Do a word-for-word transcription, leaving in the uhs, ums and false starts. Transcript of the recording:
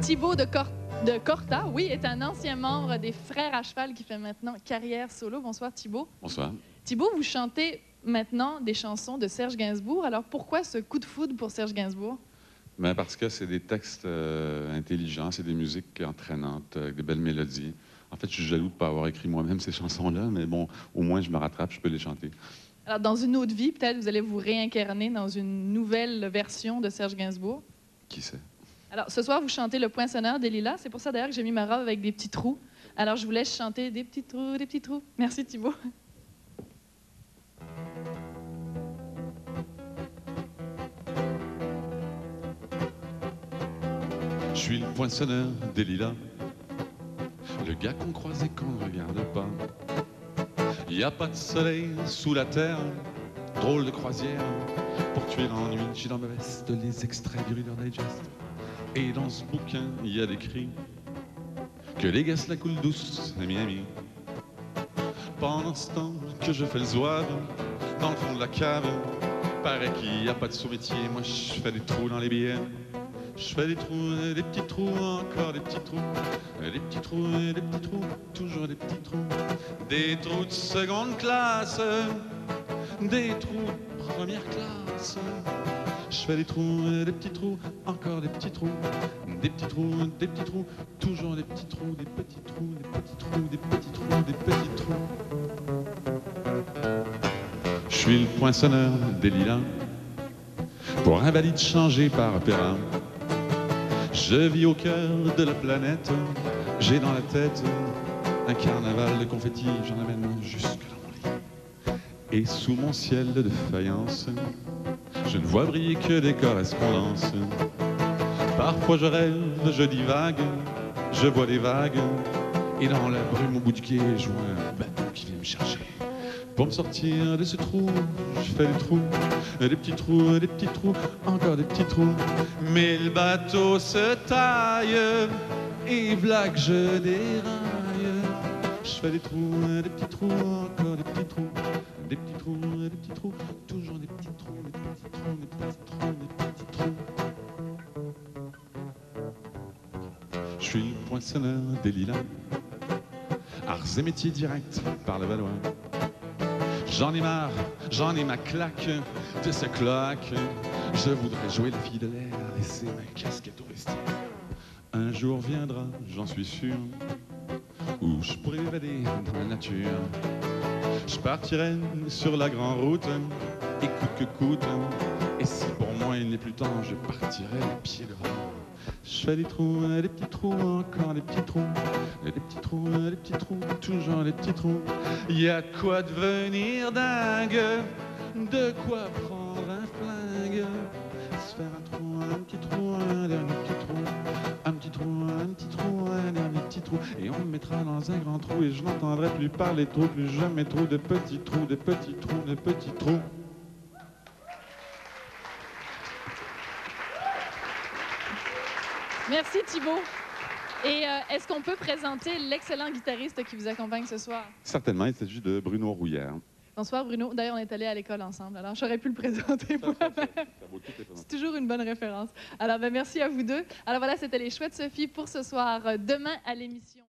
Thibaut de, Cor de Corta, oui, est un ancien membre des Frères à cheval qui fait maintenant carrière solo. Bonsoir Thibaut. Bonsoir. Thibaut, vous chantez maintenant des chansons de Serge Gainsbourg. Alors pourquoi ce coup de foudre pour Serge Gainsbourg? Ben parce que c'est des textes euh, intelligents, c'est des musiques entraînantes, avec des belles mélodies. En fait, je suis jaloux de ne pas avoir écrit moi-même ces chansons-là, mais bon, au moins je me rattrape, je peux les chanter. Alors, dans une autre vie, peut-être, vous allez vous réincarner dans une nouvelle version de Serge Gainsbourg. Qui sait? Alors, ce soir, vous chantez Le Poinçonneur des Lilas. C'est pour ça, d'ailleurs, que j'ai mis ma robe avec des petits trous. Alors, je vous laisse chanter Des petits trous, des petits trous. Merci, Thibaut. Je suis le poinçonneur des lilas, le gars qu'on croisait quand on ne regarde pas. Il n'y a pas de soleil sous la terre, drôle de croisière pour tuer l'ennui. J'ai dans ma veste les extraits du Reader Digest. Et dans ce bouquin, il y a décrit que les gars se la coulent douce à Miami. Pendant ce temps que je fais le zouave dans le fond de la cave, paraît qu'il n'y a pas de sous-métier. Moi, je fais des trous dans les billets. Je fais des trous, des petits trous, encore des petits trous, des petits trous, des petits trous, toujours des petits trous, des trous de seconde classe, des trous de première classe. Je fais des trous, des petits trous, encore des petits trous, des petits trous, des petits trous, toujours des petits trous, des petits trous, des petits trous, des petits trous, des petits trous. Je suis le poinçonneur des lilas, pour invalide changé par opéra. Je vis au cœur de la planète, j'ai dans la tête un carnaval de confettis, j'en amène jusque dans mon lit. Et sous mon ciel de faïence, je ne vois briller que des correspondances. Parfois je rêve, je divague, je vois des vagues, et dans la brume au bout du quai, je vois un bateau qui vient me chercher. Pour me sortir de ce trou, je fais des trous, des petits trous, des petits trous, encore des petits trous. Mais le bateau se taille, et v'là que je déraille. Je fais des trous, des petits trous, encore des petits trous, des petits trous, des petits trous, toujours des petits trous, des petits trous, des petits trous, des petits trous. Je suis le poinçonneur des lilas, arts et métiers directs par le Valois. J'en ai marre, j'en ai ma claque de ce cloaque. Je voudrais jouer la fille de l'air, laisser ma casquette au vestiaire. Un jour viendra, j'en suis sûr, où je pourrai m'évader dans la nature. Je partirai sur la grande route, et coûte que coûte. Et si pour moi il n'est plus temps, je partirai les pieds devant. Je fais des trous, des petits trous, encore des petits trous, des petits trous, des petits trous, toujours des petits trous. Il y a de quoi devenir dingue, de quoi prendre un flingue, se faire un trou, un petit trou, un dernier petit trou, un petit trou, un petit trou, un dernier petit trou, et on me mettra dans un grand trou et je n'entendrai plus parler trop, plus jamais trop de petits trous, de petits trous, de petits trous. Merci Thibaut. Et euh, est-ce qu'on peut présenter l'excellent guitariste qui vous accompagne ce soir? Certainement, il s'agit de Bruno Rouillère. Bonsoir Bruno. D'ailleurs, on est allé à l'école ensemble, alors j'aurais pu le présenter moi-même. C'est toujours une bonne référence. Alors, ben, merci à vous deux. Alors voilà, c'était les Chouettes Sophie pour ce soir. Demain à l'émission.